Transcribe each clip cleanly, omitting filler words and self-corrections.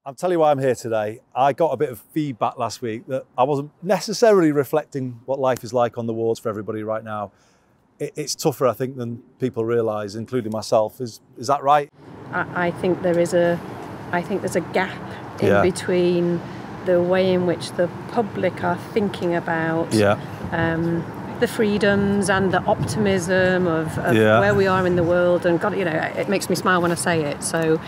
I'll tell you why I'm here today. I got a bit of feedback last week that I wasn't necessarily reflecting what life is like on the wards for everybody right now. It's tougher, I think, than people realise, including myself. Is that right? I think there's a gap in between the way in which the public are thinking about the freedoms and the optimism of where we are in the world. And God, it makes me smile when I say it. So,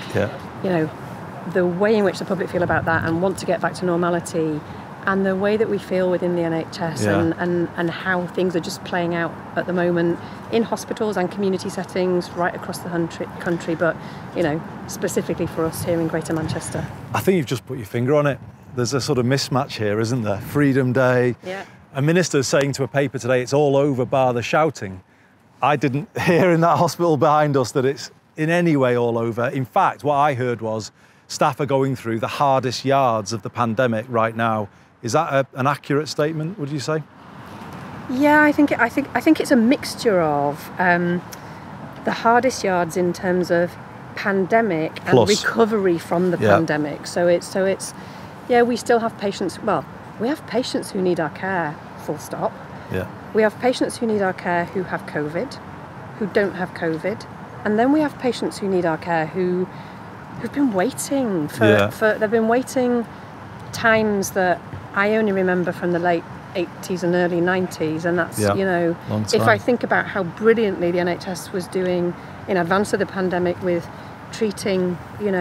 the way in which the public feel about that and want to get back to normality, and the way that we feel within the NHS and how things are just playing out at the moment in hospitals and community settings right across the country, but specifically for us here in Greater Manchester. I think you've just put your finger on it. There's a sort of mismatch here, isn't there? Freedom Day. Yeah. A minister's saying to a paper today it's all over bar the shouting. I didn't hear in that hospital behind us that it's in any way all over. In fact, what I heard was staff are going through the hardest yards of the pandemic right now. Is that an accurate statement, would you say? Yeah, I think it's a mixture of the hardest yards in terms of pandemic and recovery from the pandemic. So it's we still have patients. Well, we have patients who need our care, full stop. Yeah. We have patients who need our care who have COVID, who don't have COVID, and then we have patients who need our care who've been waiting they've been waiting times that I only remember from the late 80s and early 90s, and that's if I think about how brilliantly the NHS was doing in advance of the pandemic with treating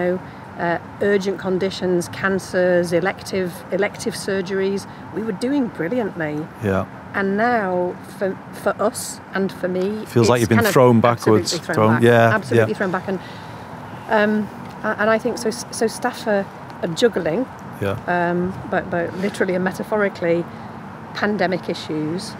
urgent conditions, cancers, elective surgeries, we were doing brilliantly. Yeah. And now for us and for me, feels like you've been thrown backwards. Absolutely thrown back. And I think so staff are juggling, but literally and metaphorically, pandemic issues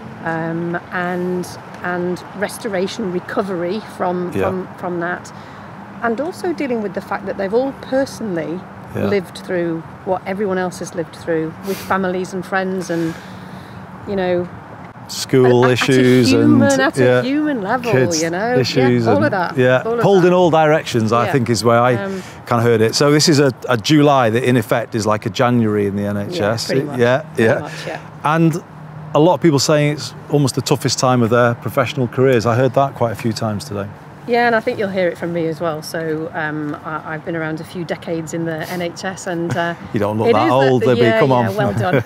and restoration, recovery from that, and also dealing with the fact that they've all personally lived through what everyone else has lived through with families and friends and school issues at a human level, kids issues, all of that. Pulled in all directions, I think is where I kind of heard it. So this is a July that in effect is like a January in the NHS. Pretty much. And a lot of people saying it's almost the toughest time of their professional careers. I heard that quite a few times today. Yeah, and I think you'll hear it from me as well. So I've been around a few decades in the NHS, and you don't look that old, Libby. Come on. Well done.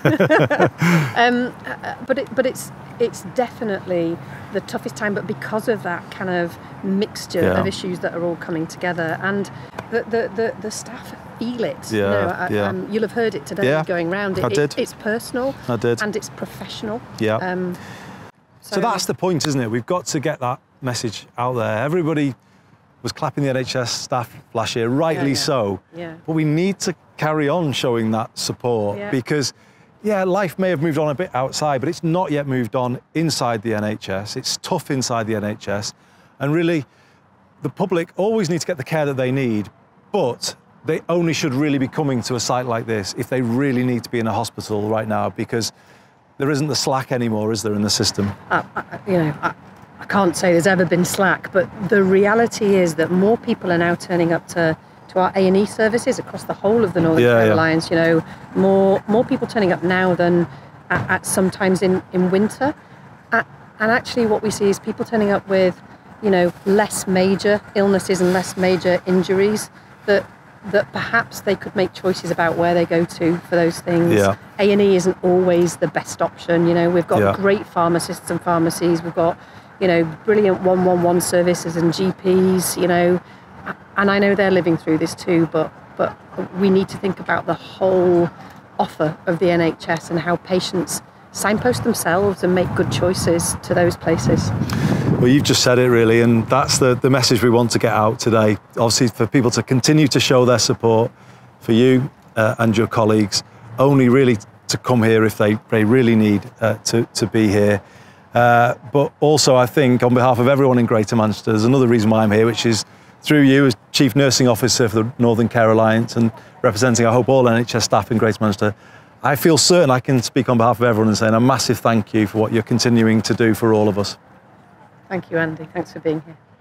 But it's definitely the toughest time. But because of that kind of mixture of issues that are all coming together, and the staff feel it. You'll have heard it today going round. I did. It's personal. I did. And it's professional. Yeah. So that's the point, isn't it? We've got to get that message out there. Everybody was clapping the NHS staff last year, rightly so. Yeah. But we need to carry on showing that support because, life may have moved on a bit outside, but it's not yet moved on inside the NHS. It's tough inside the NHS. And really, the public always need to get the care that they need, but they only should really be coming to a site like this if they really need to be in a hospital right now, because there isn't the slack anymore, is there, in the system? I can't say there's ever been slack, but the reality is that more people are now turning up to our A&E services across the whole of the Northern Care Alliance. More people turning up now than at sometimes in winter. And actually what we see is people turning up with, less major illnesses and less major injuries that perhaps they could make choices about where they go to for those things. Yeah. A&E isn't always the best option. We've got great pharmacists and pharmacies. We've got brilliant 111 services and GPs, and I know they're living through this too, but we need to think about the whole offer of the NHS and how patients signpost themselves and make good choices to those places. Well, you've just said it really, and that's the message we want to get out today. Obviously, for people to continue to show their support for you and your colleagues, only really to come here if they really need to be here. But also, I think, on behalf of everyone in Greater Manchester, there's another reason why I'm here, which is through you as Chief Nursing Officer for the Northern Care Alliance and representing, I hope, all NHS staff in Greater Manchester. I feel certain I can speak on behalf of everyone and saying a massive thank you for what you're continuing to do for all of us. Thank you, Andy. Thanks for being here.